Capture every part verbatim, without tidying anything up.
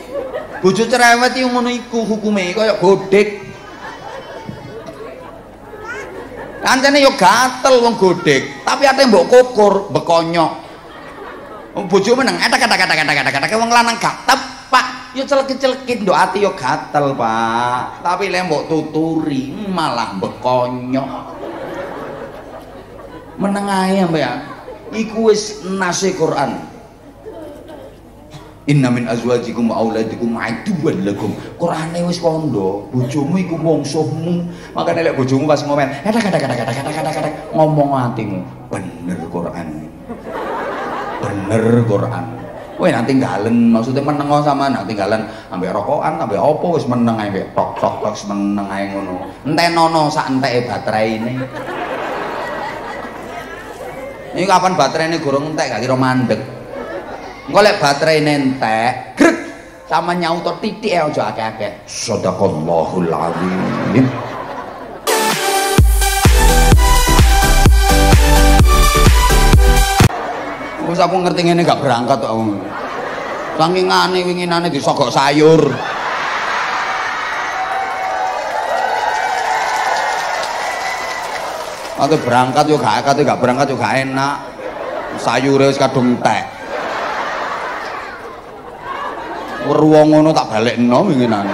Bojo cerewet iki ngono iku hukume kaya godhek. Kancane yo gatel wong godhek, tapi ate mbok kukur, bekonyok. Wong bojo meneng, etak-etak-etak-etak-etak wong lanang gak tepak, yo celekit-celekit ndok ati yo gatel, Pak. Tapi lek mbok tuturi malah bekonyok. Meneng ae sampean. Iku wis nase Quran. Inna min azwajikum wa auladikum aduwwan lakum. Qur'ane wis kandha, bojomu iku mungsuhmu. Makane lek bojomu pas ngomen, edak-edak-edak-edak-edak ngomong atimu, bener Qur'an. Bener Qur'an. Kowe nanti tinggalan, maksudnya meneng sama nanti tinggalan ambek rokokan, ambek opo wis meneng ae tok tok tok meneng ae ngono. Entenono sak enteke bateraine. Ini kapan bateraine gorong entek gak kira mandek. Engko lek baterai nentek, grek sama nyauto titik e aja akeh-akeh. Shadaqallahul azim. Wis aku ngerti ngene gak berangkat kok. Saking ngane winginane disogok sayur. Aku berangkat yo gak akeh, gak berangkat yo gak enak. Sayure wis kadung entek. Ruang ngono tak balekno winginane.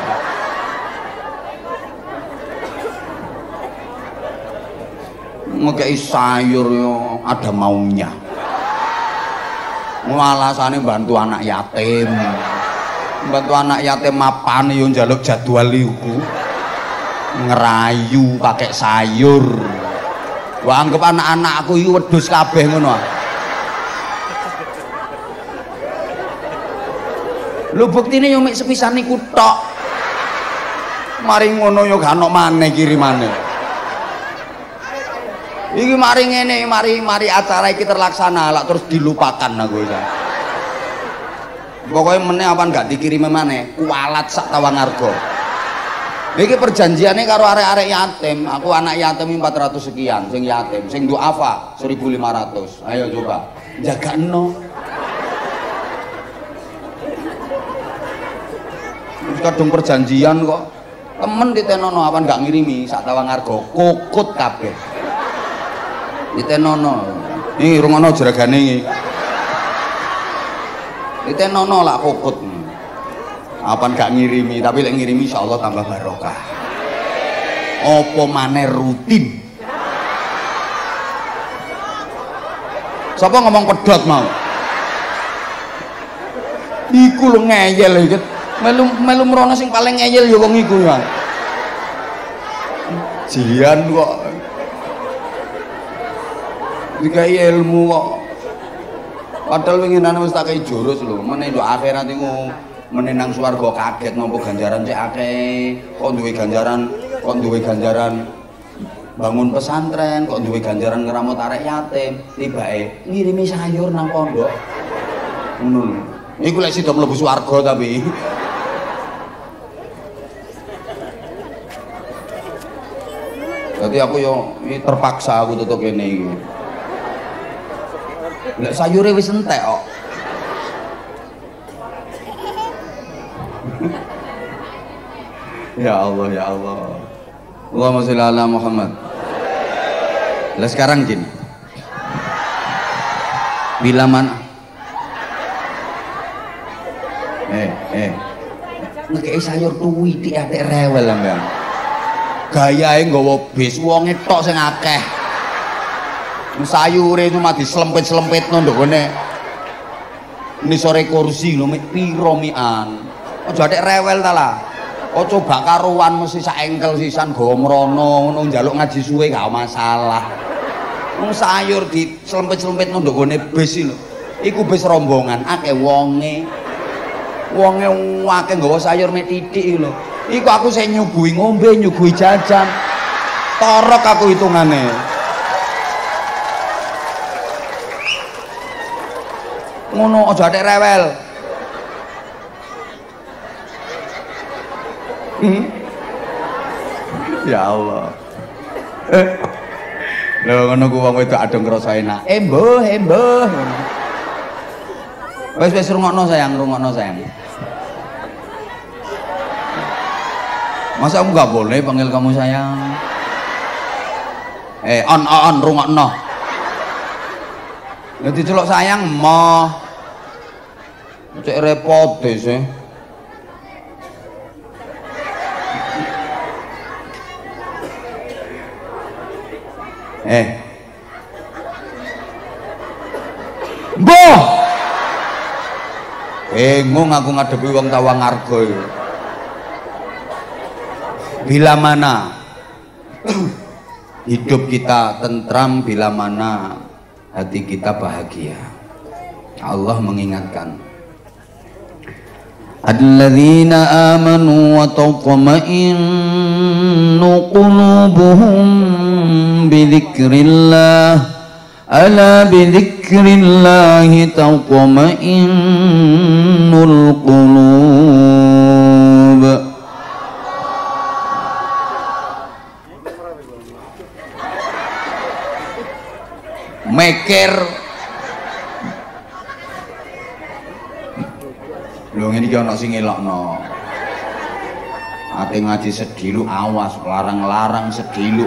Ngekei sayur yo ada maunya. Alasane bantu anak yatim. Bantu anak yatim mapan yo njaluk jadwal iku. Ngerayu pakai sayur. Wah anggap anak-anakku iki wedhus kabeh ngono. Lho buktine yo mek sepisan niku tok. Mari ngono yo gak ono maneh kirimane. Iki mari ngene, mari mari acara iki terlaksana lak terus dilupakan aku iki. Pokoke meneh apa gak dikirimi maneh, kualat sak Tawangarga. Iki perjanjiane karo arek-arek yatim, aku anak yatim empat ratus sekian, sing yatim, sing duafa seribu lima ratus. Ayo coba, jagakno. Kadung perjanjian kok temen ditenono apa nggak ngirimi sak Tawangarga kokut kabeh ditenono ini rungono jeragane iki ditenono lah kokut apa nggak ngirimi tapi lek ngirimi insyaallah tambah barokah opo maneh rutin sapa ngomong pedot mau iku lho ngeyel iki melu melu merono sing paling ngeyel ya wong iku ya. Jian kok. Dikai ilmu kok. Padahal winginane wis tak kei jurus lho. Meneh nduk akhirat iku meneh nang swarga kaget nampa ganjaran cek akeh. Kok duwe ganjaran, kok duwe ganjaran bangun pesantren, kok duwe ganjaran ngeramut arek yatim. Tibake ngirimi sayur nang pondok. Ngono lho. Iku lek sida mlebu swarga tapi jadi aku yo terpaksa aku tutup ini. Lek sayure wis entek kok. Ya Allah ya Allah. Allahumma sholli ala Muhammad. Lah sekarang gini. Bila mana? Eh eh. Ngekei sayur tuwi dik atik rewel sampean. Gayae nggawa bis wonge tok sing akeh. Sayure cuma dislempit-slempitno nduk gone. Ini sore kursi lho mek piro mian. Aja atik rewel ta lah. Aja bak karuan mesti sak engkel sisan gawa mrono ngono njaluk ngaji suwe gak masalah. Wong sayur dislempit-slempitno nduk gone bis lho. Iku bis rombongan akeh wonge. Wonge akeh nggawa sayur mek titik lho. Iku aku saya nyuguhi ngombe, nyuguhi jajan. Torok aku hitungane. Ngono aja atik rewel. Hmm? Ya Allah. Lho ngono ku wong wedok adung ngrasa enak. Eh mbuh, eh mbuh. Wis wis rungokno sayang, rungokno sayang. Masa aku nggak boleh panggil kamu sayang? Eh, on on rungokno. Jadi celok sayang moh. Cek repot deh sih. Eh. Mbah. Bingung aku ngadepi wong Tawangarga iki. Bila mana hidup kita tentram, bila mana hati kita bahagia. Allah mengingatkan, alladzina amanu wa tatma'innu qulubuhum bidzikrillah ala bidzikrillahi tatma'innul qulub. Mikir lho ngene iki ana sing ngelokno. Ate ngaji sedilu awas, larang-larang sedilu.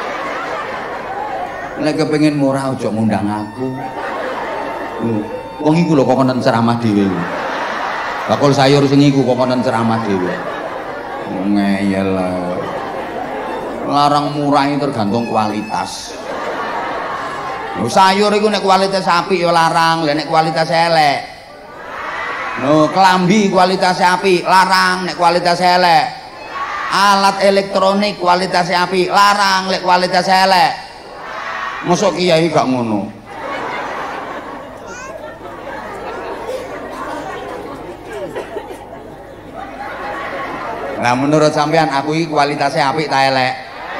Nek kepengin murah aja ngundang aku. Lho, wong iku lho kok konon ceramah dhewe. Bakul sayur sing iku kok konon ceramah dhewe. Ngeyel. Larang murah itu tergantung kualitas. Lho sayur iku nek kualitas apik ya larang, lha nek kualitas elek. Lho kelambi kualitas apik larang, nek kualitas elek. Alat elektronik kualitas apik larang, nek kualitas elek. Mosok kiai gak ngono. Nah menurut sampean aku iki kualitasnya apik ta elek?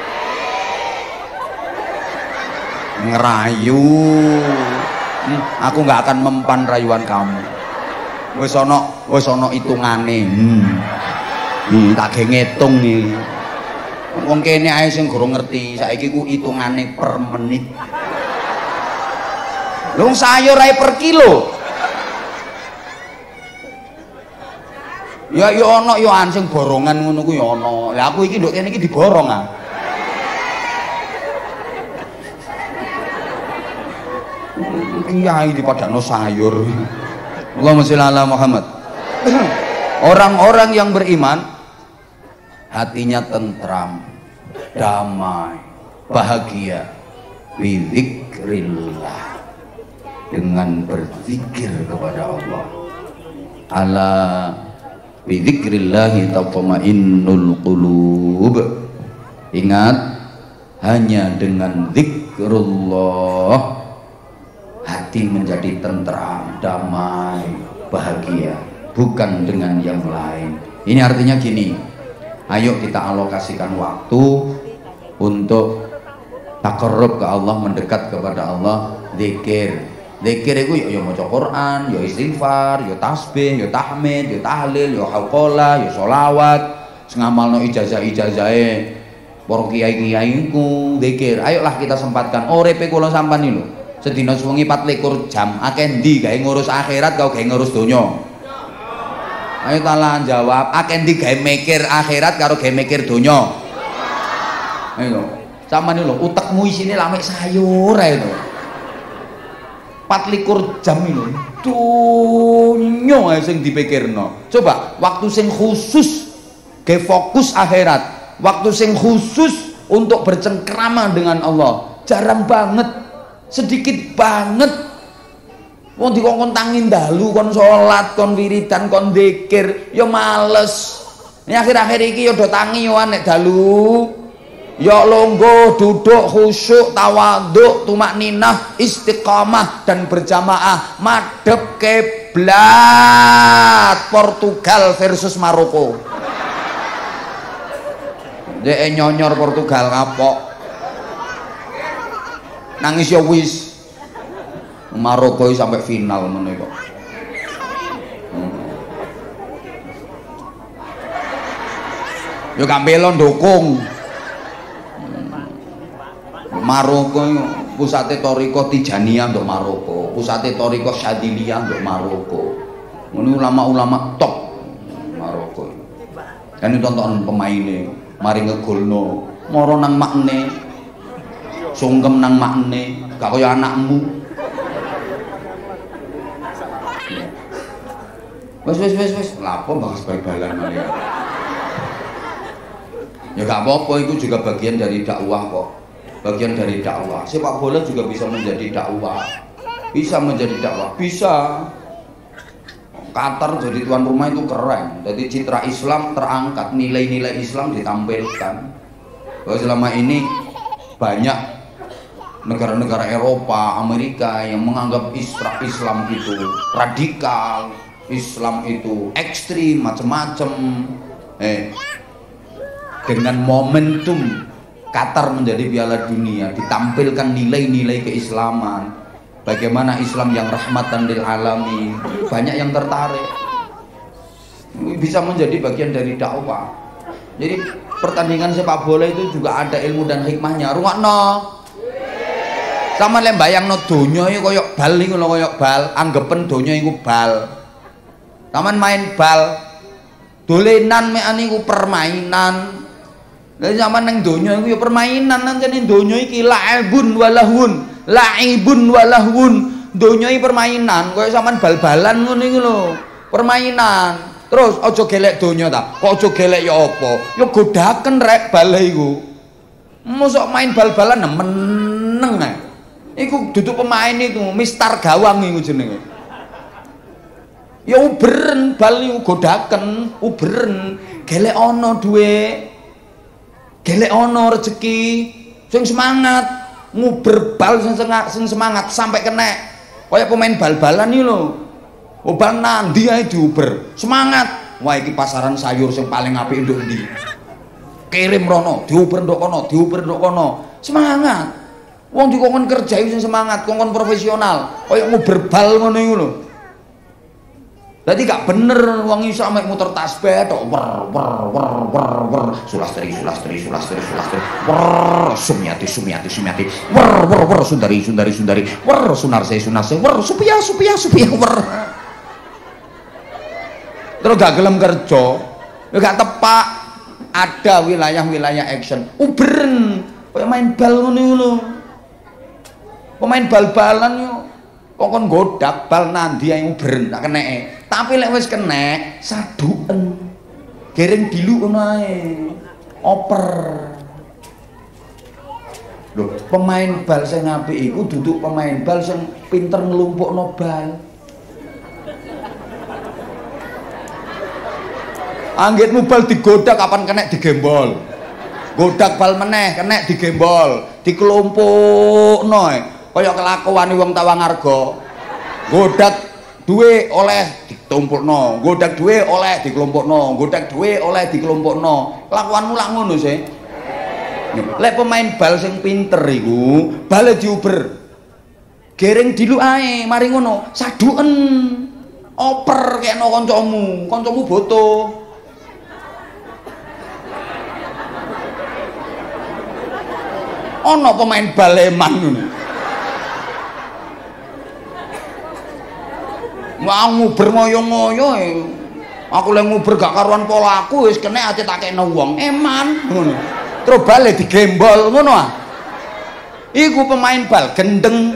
Ngerayu. Hmm, aku nggak akan mempan rayuan kamu. Wis ana wis ana hitungane. Hmm. Hmm, tak ge ngitung iki. Wong kene ae sing gurung ngerti, saiki ku hitungane per menit. Lho sayur ae per kilo. Ya ya ana ya an sing borongan ngono ku ya ana. Lah aku iki nduk kene iki diborong ah. Kiai di padano sayur. Allahumma sholli ala Muhammad. Orang-orang yang beriman hatinya tentram, damai, bahagia, bizikrillah, dengan berzikir kepada Allah. Ala bizikrillahi tatma'innul qulub. Ingat, hanya dengan zikrullah hati menjadi tentram, damai, bahagia, bukan dengan yang lain. Ini artinya gini, ayo kita alokasikan waktu untuk takarrub ke Allah, mendekat kepada Allah, zikir. Zikir itu ya maca Quran, ya istighfar, ya tasbih, ya tahmid, ya tahlil, ya hauqalah, ya sholawat, ngamalno ijazah-ijazahe para kiai-kiai ku zikir. Ayolah kita sempatkan. Uripe kula sampean iki lho. Sedina suwengi empat likur jam, akeh ndi gawe ngurus akhirat kau gawe ngurus donya? Ayo talan jawab, akeh ndi gawe mikir akhirat karo gawe mikir donya? Ayo, sampean lho, utekmu isine lamek sayur ae lho. empat likur jam iki lho, donya ae sing dipikirno. Coba waktu sing khusus gawe fokus akhirat, waktu sing khusus untuk bercengkrama dengan Allah, jarang banget. Sedikit banget. Wong dikongkon tangi dalu, kon salat, kon wiridan, kon zikir, ya males. Ini akhir-akhir iki ya do tangi yo nek dalu. Ya longgo, duduk, khusyuk, tawadhu, tumakninah, istiqamah dan berjamaah, madhep kiblat. Portugal versus Maroko. Dek nyonyor Portugal kapok. Nangis ya wis. Maroko sampai final ngono kok. Hmm. Yo gak mbelo ndukung. Hmm. Maroko pusate Toriko Tijaniyah untuk Maroko, pusate Toriko Syadiliyah untuk Maroko. Ngono ulama-ulama top Maroko. kan tonton pemainnya mari ngegolno moro nang makne sungkem nang makne gak kaya anakmu wes wes wes wes lapo bahas bal-balan ya ya gak apa-apa itu juga bagian dari dakwah kok bagian dari dakwah sepak bola juga bisa menjadi dakwah bisa menjadi dakwah bisa Qatar jadi tuan rumah itu keren jadi citra Islam terangkat nilai-nilai Islam ditampilkan bahwa selama ini banyak negara-negara Eropa, Amerika yang menganggap Islam itu radikal Islam itu ekstrim macam-macam eh, dengan momentum Qatar menjadi Piala Dunia ditampilkan nilai-nilai keislaman bagaimana Islam yang rahmatan lil alamin banyak yang tertarik bisa menjadi bagian dari dakwah jadi pertandingan sepak bola itu juga ada ilmu dan hikmahnya rungokno sama lek bayangno donya iki koyo bal iku lho koyo bal anggepen donya iku bal taman main bal dolenan mekan iku permainan lha zaman nang donya iku ya permainan nancene donya iki laibun walahun laibun walahun donya iki permainan koyo sampean bal-balan ngono iku lho permainan terus aja gelek donya ta kok aja gelek ya apa ya godaken rek bal iku mosok main bal-balan meneng ae iku duduk pemain itu mistar gawang iku jenenge ya uberen bal iku godaken uberen gelek ana duwe gelek ana rezeki sing semangat nguber bal sing semangat sampai kena kaya pemain bal-balan iki lho oh bal nandi ae diuber semangat wah iki pasaran sayur sing paling apik nduk ndi kirim rono diuber nduk kono diuber nduk kono semangat wong dikongkon kerja sing semangat kongkon profesional kaya nguber bal ngono iku lho Dadi gak bener wong iso mek muter tasbih tok wer wer wer wer wer sulastri sulastri sulastri sulastri wer sumyati sumyati sumyati wer wer wer sundari sundari sundari wer sunarse sunarse wer supia supia supia wer terus gak gelem kerja ya gak tepak ada wilayah-wilayah action uberen kayak main bal ngono lho pemain bal-balan yo kok godak bal nandi ae uberen tak keneke tapi lek wis kena saduken gereng dilu ngono ae oper lho pemain bal sing apik iku duduk pemain bal sing pinter nglumpukno bal anggitmu bal digodak kapan kena digembol godak bal meneh kena digembol dikelompokno kaya kelakuane wong Tawangarga godak duwe oleh ditumpukno godak duwe oleh dikelompokno godak duwe oleh dikelompokno kelakuanmu lak ngono sih lek pemain bal sing pinter iku bale diuber gereng dilu ae mari ngono saduken oper kena kancamu kancamu boto ana pemain bal eman ngono wah nguber ngoyo-ngoyo aku lek nguber gak karuan pola aku wis kena ati tak kena wong eman ngono terus bale digembol ngono ah iku pemain bal gendeng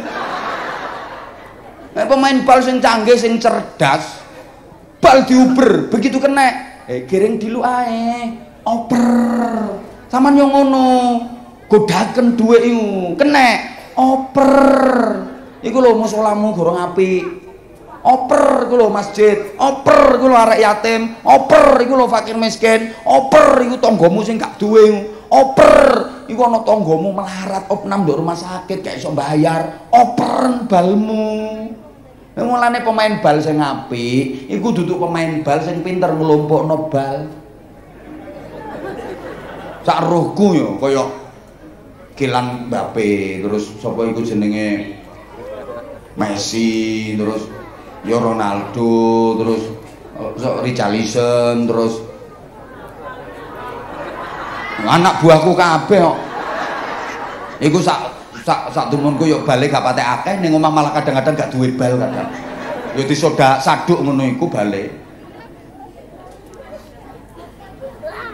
nek pemain bal sing canggih sing cerdas bal diuber begitu kena eh gereng dilu ae oper sampean yo ngono godaken dhuwit iku kena oper iku lho musolamu gorong apik oper iku lho masjid oper iku lho arek yatim oper iku lho fakir miskin oper iku tanggamu sing gak duwe oper iku ana tanggamu melarat opnam nduk rumah sakit gak iso bayar oper balmu mulane pemain bal sing apik iku duduk pemain bal sing pinter nglumpukno bal sak rohku yo kaya Kylian Mbappe terus sapa iku jenenge Messi terus ya Ronaldo terus so, Richarlison terus anak buahku kabeh kok iku sak sak sak tumunku yo balik gak patek akeh ning omah malah kadang-kadang gak duwe bal kadang yo disodak saduk ngono iku balik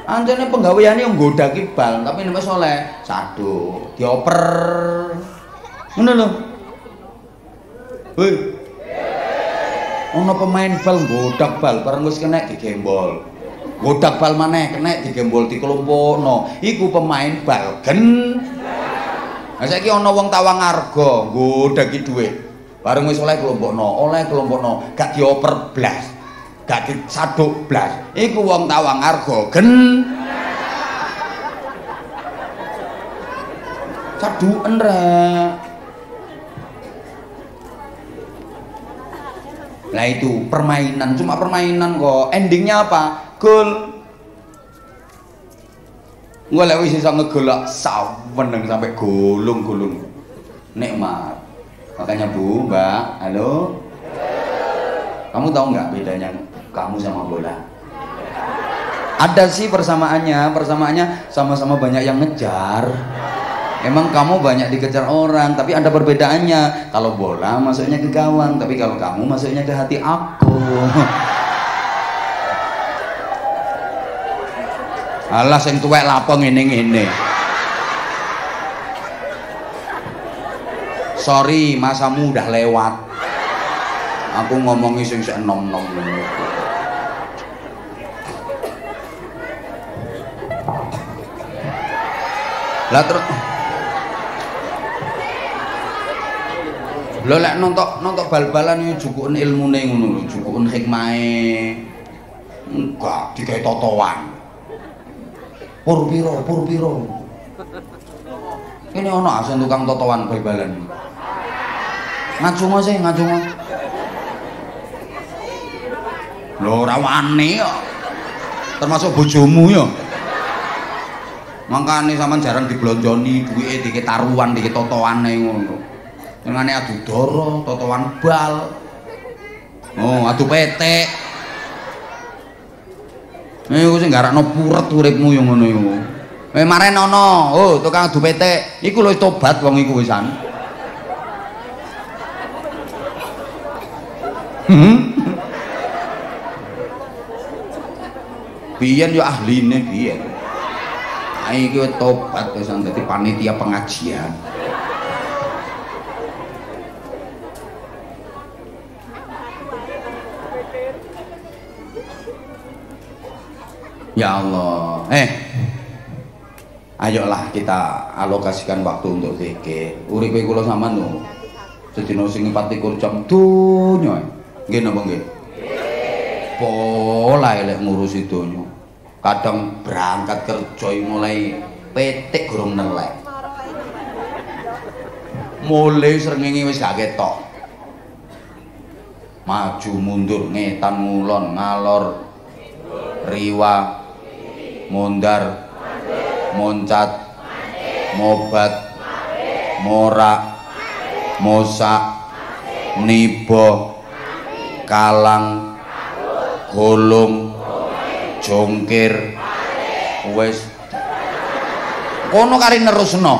Anjane penggaweane yang nggodaki bal, tapi nek soleh sadu, dioper. Ngono lho. Hei. Ono pemain bal nggodak bal, bareng wis kena digembol. Nggodak bal maneh kena digembol dikelompokno. Iku pemain bal gen. Lah saiki ana wong Tawangarga nggodaki dhuwit. Bareng wis oleh kelompokno, oleh kelompokno, gak dioper blas. Gak disaduk blas. Iku wong Tawangarga gen. Saduken rek. Lah itu permainan, cuma permainan kok. Endingnya apa? Gol. Engko lek wis iso ngegolak saweneng sampai gulung-gulung. Nikmat. Makanya Bu, Mbak, halo. Kamu tahu nggak bedanya kamu sama bola? Ada sih persamaannya, persamaannya sama-sama banyak yang ngejar. Emang kamu banyak dikejar orang, tapi ada perbedaannya. Kalau bola masuknya ke gawang, tapi kalau kamu masuknya ke hati aku. Alah sing tuwek lapo ngene-ngene. Sorry, masamu udah lewat. Aku ngomongi sing sik enom-enom ngono. Lah terus lho lek nontok nontok bal-balan iki jukukun ilmune ngono lho, jukukun hikmahe. Enggak digawe totoan. Pur piro, pur piro. Ini ono asen tukang totoan bal-balan. Ngajungo sih, ngajungo. Lho ora wani kok. Termasuk bojomu ya. Mangkane sampean jarang diblonjoni duwike dikit taruhan, dikit totoane ngono. Ngene adu doro, totoan bal. Oh, adu petek. Iku sing garakno puret uripmu yo ngono iku. Eh maren ana, oh tukang adu petek. Iku lho tobat wong iku wisan. Hmm. Biyen yo ahline biyen. Ah iki tobat wisan dadi panitia pengajian. Ya Allah, eh, ayolah kita alokasikan waktu untuk zikir. Uripe kula sampean lho, sedina sing empat likur jam donya. Nggih napa nggih? Pola elek ngurusi donya. Kadang berangkat kerja mulai petik gorong nelek. Mulai srengenge wis gak ketok. Maju mundur ngetan ngulon ngalor riwa mondar moncat mobat morak mosak nibo kalang golong jongkir wis kono kari nerusno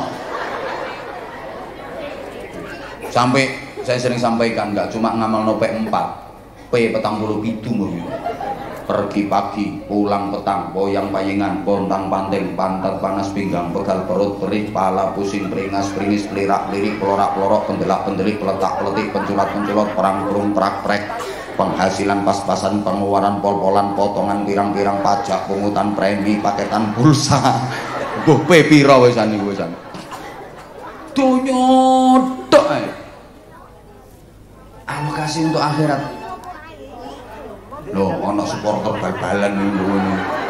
sampai saya sering sampaikan nggak cuma ngamal nopek empat P petang puluh pitu pergi pagi, pulang petang, boyang payengan, pontang panting, pantat panas pinggang, pegal perut, perih, pala pusing, peringas, peringis, pelirak, lirik, pelorak, pelorok, pendelak, pendelik, peletak, peletik, penculat, penculot, perang, perung, prak, prek, penghasilan pas-pasan, pengeluaran pol-polan, potongan pirang-pirang pajak, pungutan premi, paketan pulsa, gue pe pira wesan iki wesan. Donyodok ae. Alokasi untuk akhirat. Loh, ono supporter bal-balan ngono.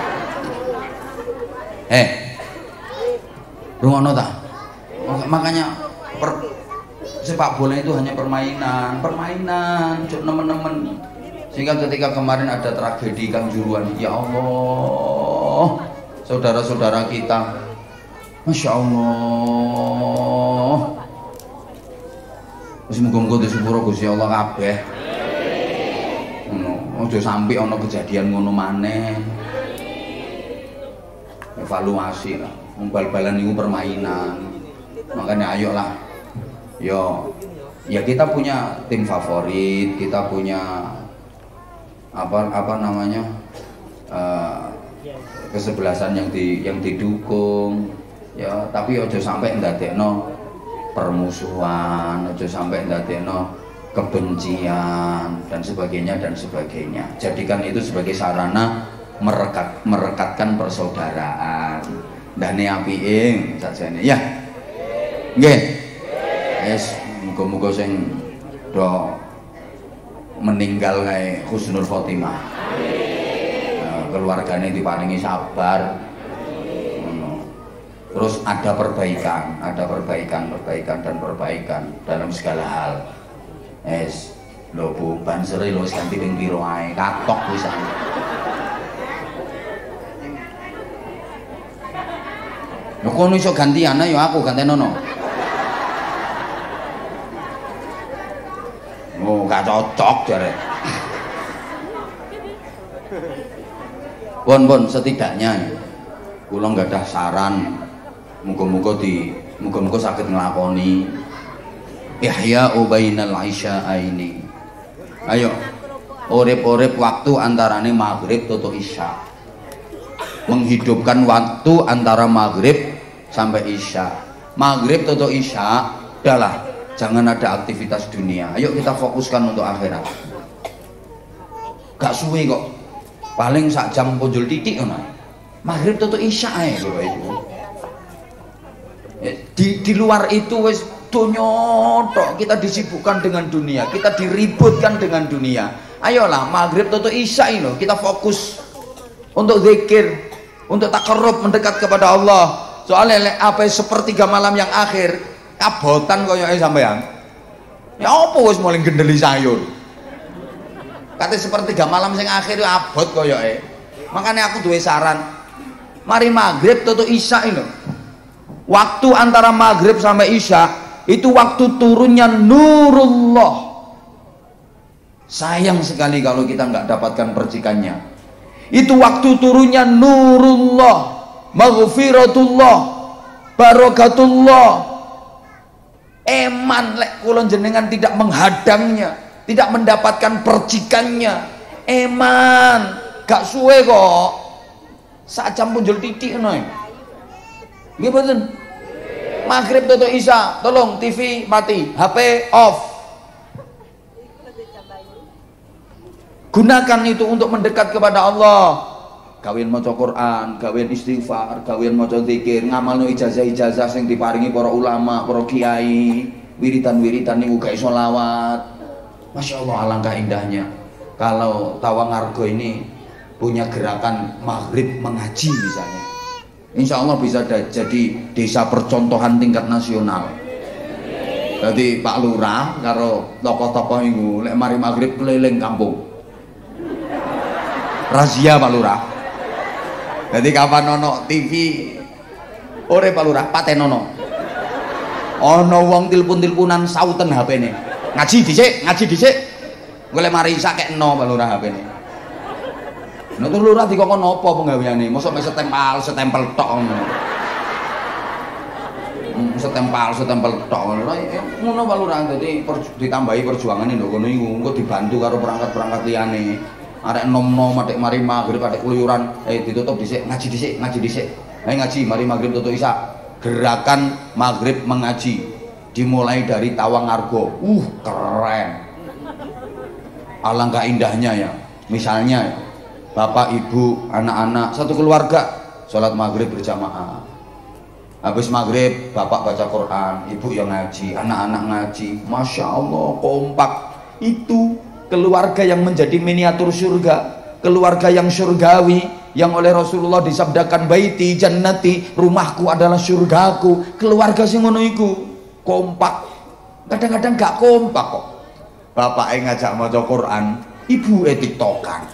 Eh. Rungono ta? Makanya per, sepak bola itu hanya permainan, permainan, cuk nemen-nemen. Sehingga ketika kemarin ada tragedi Kanjuruhan, ya Allah, saudara-saudara kita, Masya Allah. Wis muga-muga disepuro Gusti Allah kabeh. Ojo sampai ono kejadian ngono maneh. Evaluasi lah. Bal-balan itu permainan. Makanya ayolah. Yo, ya kita punya tim favorit, kita punya apa apa namanya uh, kesebelasan yang di yang didukung ya, tapi ojo sampai ndadekno permusuhan, ojo sampai ndadekno kebencian dan sebagainya dan sebagainya. Jadikan itu sebagai sarana merekat merekatkan persaudaraan. Dane apike sajane ya. Nggih. Wis muga-muga sing do meninggal kae husnul khotimah. Amin. Keluargane diparingi sabar. Terus ada perbaikan, ada perbaikan, perbaikan dan perbaikan dalam segala hal. Es, lho Bu, bansere lho ganti ping piro ae, katok pisan. Lho kono iso gantian ya aku gantenono. Oh, gak cocok jare. Pun pun setidaknya kula nggak ada saran, muga-muga di muga-muga saged nglakoni ihya bainal isya'aini. Ayo urip-urip waktu antarane maghrib tutu isya, menghidupkan waktu antara maghrib sampai isya. Maghrib tutu isya adalah jangan ada aktivitas dunia, ayo kita fokuskan untuk akhirat. Gak suwe kok, paling sak jam punjul titik ngono. Maghrib tutu isya ae Bapak Ibu. Di, di luar itu wis donyotok, kita disibukkan dengan dunia, kita diributkan dengan dunia. Ayolah maghrib tutu isya ini loh, kita fokus untuk zikir, untuk takarrub mendekat kepada Allah. Soalnya apa sepertiga malam yang akhir kabotan koyoke sampean. Ya apa wis mulai gendeli sayur. Kate sepertiga malam sing akhir abot koyoke. Makanya aku duwe saran. Mari maghrib tutu isya ini loh. Waktu antara maghrib sampai isya itu waktu turunnya nurullah. Sayang sekali kalau kita nggak dapatkan percikannya. Itu waktu turunnya nurullah, maghfiratullah, barakatullah. Eman lek kula jenengan tidak menghadangnya, tidak mendapatkan percikannya. Eman, gak suwe kok. Sak jam punjul titik ngono. Nggih mboten? Maghrib tutu isya, tolong T V mati, H P off. Gunakan itu untuk mendekat kepada Allah. Kawin maca Quran, kawin istighfar, kawin maca zikir, ngamalno ijazah-ijazah sing diparingi para ulama, para kiai, wiritan-wiritan niku gawe selawat. Masya Allah, alangkah indahnya kalau Tawangargo ini punya gerakan maghrib mengaji misalnya. Insya Allah bisa jadi desa percontohan tingkat nasional. Jadi Pak Lurah karo tokoh-tokoh itu lek mari maghrib keliling kampung. Razia Pak Lurah. Jadi kapan ono T V ore Pak Lurah patenono. Ono wong tilpun-tilpunan sauten H P-ne. Ngaji dhisik, ngaji dhisik. Golek mari sakekno Pak Lurah H P-ne. Nah terus lurah dikokon apa penggaweane? Mosok mek setempel, setempel tok ngono. Hmm, setempel, setempel tok ngono. Ngono Pak Lurah dadi ditambahi perjuangane lho kono iku engko dibantu karo perangkat-perangkat liyane. Arek nom-nom atik mari maghrib atik keluyuran, eh ditutup dhisik, ngaji dhisik, ngaji dhisik. Ayo ngaji mari maghrib tutup isya. Gerakan maghrib mengaji dimulai dari Tawangargo. Uh, keren. Alangkah indahnya ya. Misalnya bapak, ibu, anak-anak, satu keluarga sholat maghrib berjamaah. Habis maghrib bapak baca Quran, ibu yang ngaji, anak-anak ngaji. Masya Allah kompak. Itu keluarga yang menjadi miniatur surga, keluarga yang surgawi, yang oleh Rasulullah disabdakan baiti jannati, rumahku adalah surgaku. Keluarga sing ngono iku kompak. Kadang-kadang gak kompak kok. Bapak yang ngajak maca Quran, ibu e tiktokan.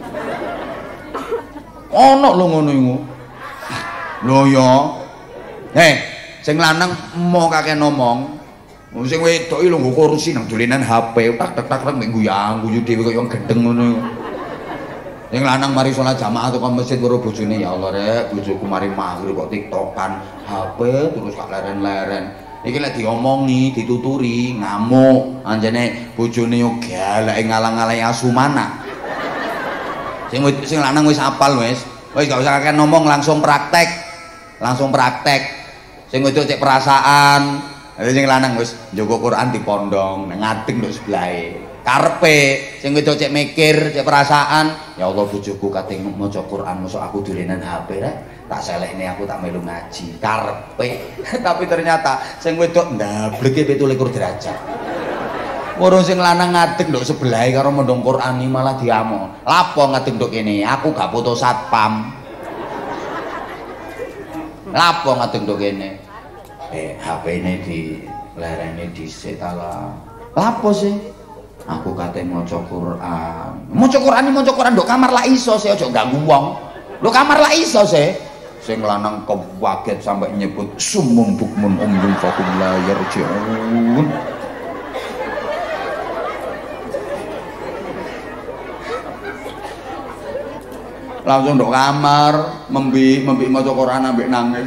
Ono lho ngono iku. Lho ya. Heh, sing lanang mau kakek ngomong. Sing wedok iki lho nggo kursi nang dolenan H P, tak tak tak mek guyang guyu dhewe kaya wong gendeng ngono. Sing lanang mari salat jamaah tekan masjid karo bojone, ya Allah rek, bojoku mari maghrib kok tiktokan H P terus gak leren-leren. Iki lek diomongi, dituturi, ngamuk. Anjene bojone yo galake ngalang-alangi asu mana. Sing sing lanang wis apal wis. Wis gak usah kakek ngomong, langsung praktek. Langsung praktek. Sing wedok cek perasaan, sing lanang wis njogo Quran dipondong, ngadeg nduk sebelahe. Karepe sing wedok cek mikir, cek perasaan, ya Allah bojoku kate maca Quran, mosok aku dolenan H P rek. Tak selehne aku tak melu ngaji. Karepe. Tapi ternyata sing wedok ndableke pitu likur derajat. Murung sing lanang ngadeg nduk sebelahe karo mondong Quran iki malah diamuk. Lapo ngadeg nduk kene? Aku gak foto satpam. Lapo ngadeg nduk kene? Eh, H P-ne di lerene dhisik ta lah. Lapo sih? Aku kate maca Quran. Maca Quran iki maca Quran nduk kamar lah iso sih, aja ganggu wong. Nduk kamar lah iso sih. Sing lanang kewaget sampai nyebut sumum bukmun umum fakum la yarji'un. Langsung nduk kamar membi membi maca Quran ambek nangis.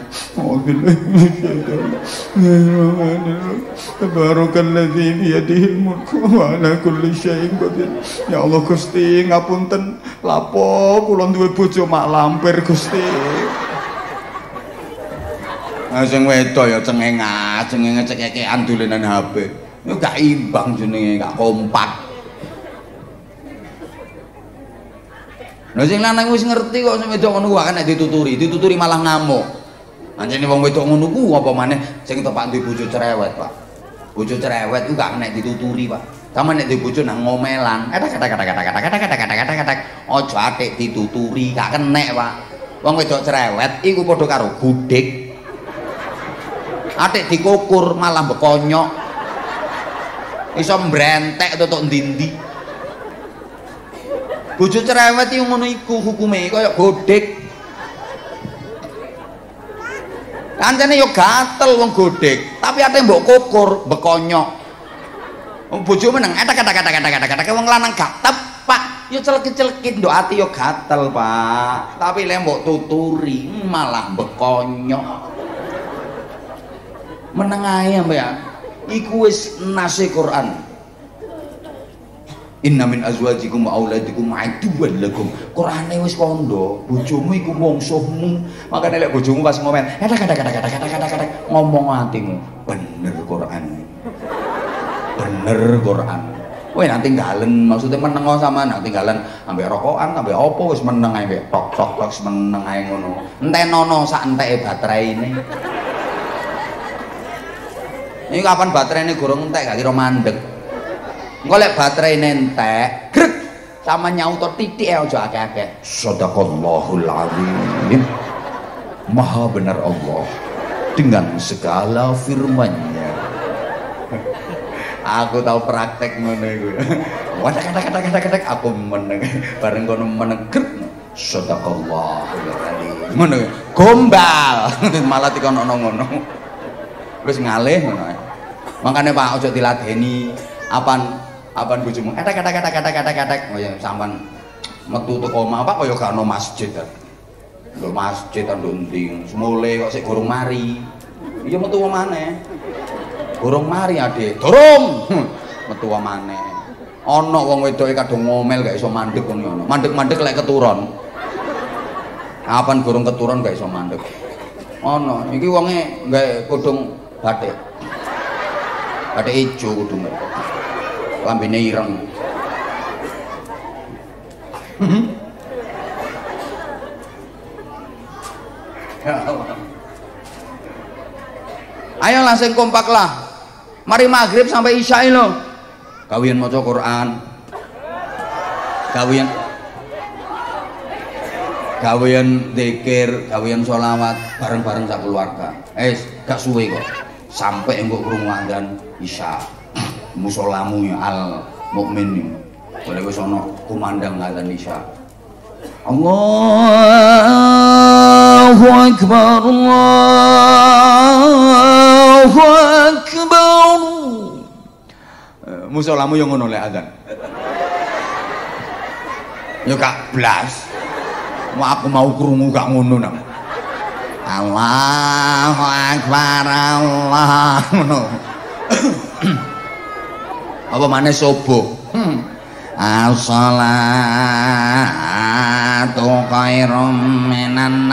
Tabarakalladzi biyadihil mulku wa ala kulli syai'in qadir. Ya Allah Gusti ngapunten, lapo kula duwe bojo mak lampir Gusti. Nah sing wedok ya cengengah, cengenge cekekean dolenan H P. Yo gak imbang jenenge, gak kompak. Lha sing lanang wis ngerti kok sing wedok ngono ku kan nek dituturi, dituturi malah ngamuk. Anjene wong wedok ngono ku apa maneh sing tepak duwe bojo cerewet, Pak. Bojo cerewet ku gak nek dituturi, Pak. Sama nek duwe bojo nang ngomelan. Kata kata kata kata kata kata kata kata kata kata ojo atik dituturi, gak kenek, Pak. Wong wedok cerewet iku padha karo gudhek. Atik dikukur malah bekonyok. Iso mbrentek tutuk ndi-ndi. Bojo cerewet iki ngono iku hukume kaya godhek. Kancane yo gatel wong godhek, tapi ate mbok kukur, bekonyok. Wong bojo meneng, etak-etak-etak-etak-etak wong lanang gak tepak, yo celekit-celekit ndok ati yo gatel, Pak. Tapi lek mbok tuturi malah bekonyok. Meneng ae sampean. Iku wis nase Quran. Inna min azwajikum wa auladikum aduwwan lakum. Qur'ane wis kondo, bojomu iku mungsuhmu. Makane lek bojomu pas ngomel, kata-kata-kata-kata-kata-kata ngomong atimu, bener Qur'an. Bener Qur'an. Kowe nanti tinggalan, maksudnya meneng sama nanti tinggalan ambek rokokan, ambek opo wis meneng ae mbek tok-tok tok meneng ae ngono. Entenono sak enteke bateraine. Ini kapan baterainya gorong entek gak kira mandek. Engko lek baterai nentek, grek sama nyauto titik ya aja akeh-akeh. Shadaqallahul azim. Maha benar Allah dengan segala firman-Nya. Aku tahu praktek ngono iku. Wadah kata-kata-kata aku meneng bareng kono meneng grek. Shadaqallahul azim. Ngono gombal malah dikono ngono. Wis ngalih ngono. Makane Pak ojo diladeni apan apan bojomu etek etek etek etek etek etek oh ya sampean metu teko omah Pak kaya gak ono masjid. Lho masjid nduk ndi semule kok sik gorong mari. Iya metu maneh. Gorong mari Ade. Durung. Metu maneh. Ana wong wedoke kadung ngomel gak iso mandeg ngono. Mandeg-mandeg lek keturon. Apan gorong keturon gak iso mandeg. Ana iki wonge gawe kudung batik. Batik ijo kudunge. Lambene ireng. Ayo langsung kompak lah. Mari maghrib sampai isya lo. Kawian maca Quran. Kawian Kawian zikir, kawian sholawat bareng-bareng sak keluarga. Eh, gak suwe kok. Sampai engko krungu adzan isya. Musolamu ya al mukmin boleh wis ana kumandang adzan isya. Allahu akbar Allahu akbar. Musolamu yang ngono lek adzan. Ya gak blas. Wah aku mau krungu gak ngono nang. Allahu akbar Allah ngono. Apa maneh subuh? Hmm. as-salatu khairum minan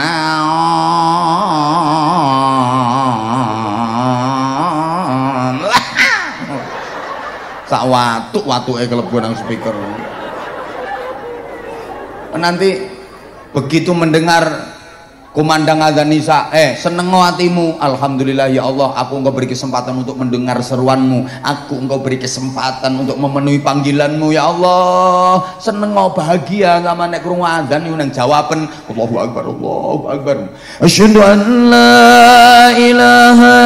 naum. Sak watuk-watuke kelebu nang speaker. Nanti begitu mendengar kumandang adzan isya, eh seneng hatimu, alhamdulillah ya Allah, aku engkau beri kesempatan untuk mendengar seruanmu, aku engkau beri kesempatan untuk memenuhi panggilanmu ya Allah, seneng bahagia sama nek krungu adzan yo nang jawaben Allahu akbar Allahu akbar, asyhadu an la ilaha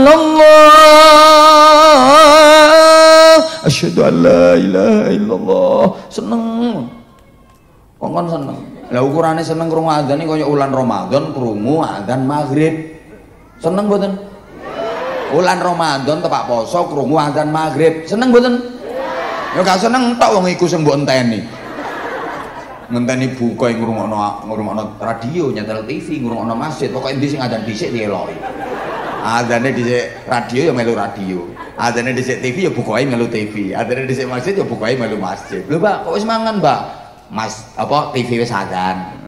illallah, asyhadu an la ilaha illallah, seneng kongkon seneng. Lah ukurane seneng krungu adzan iki kaya ulan Ramadan krungu adzan maghrib. Seneng mboten? Ulan Ramadan tepak poso krungu adzan maghrib. Seneng mboten? Ya gak seneng tok wong iku sing mbok enteni. Ngenteni buka ngrungokno ngrungokno radio, nyetel T V, ngrungokno masjid, pokoke endi sing adzan dhisik dieloki. Adzane dhisik radio ya melu radio. Adzane dhisik T V ya bukae melu T V. Adzane dhisik masjid ya bukae melu masjid. Lho Pak, kok wis mangan, Mbak? Mas apa T V wis adzan.